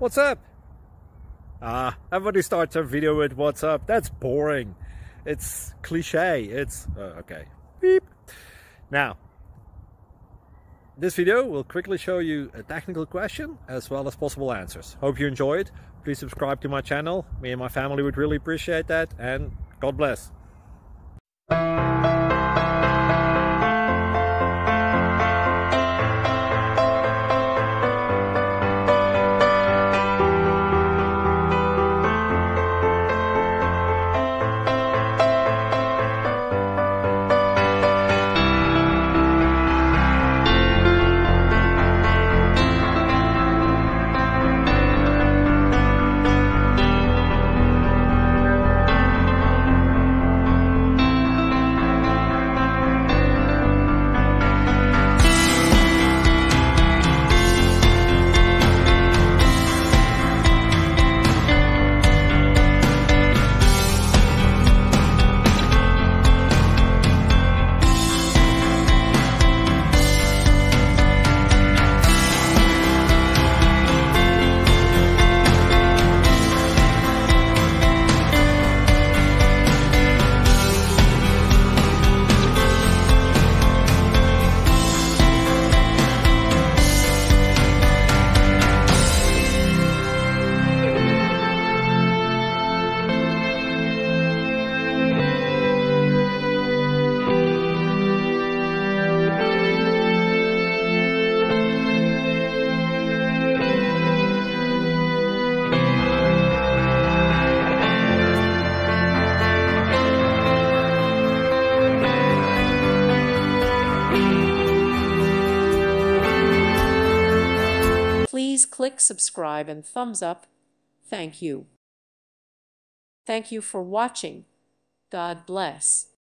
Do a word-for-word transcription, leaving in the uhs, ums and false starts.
What's up? Ah, everybody starts their video with what's up. That's boring. It's cliche. It's uh, okay. Beep. Now, this video will quickly show you a technical question as well as possible answers. Hope you enjoy it. Please subscribe to my channel. Me and my family would really appreciate that, and God bless. Please click subscribe and thumbs up. Thank you. Thank you for watching. God bless.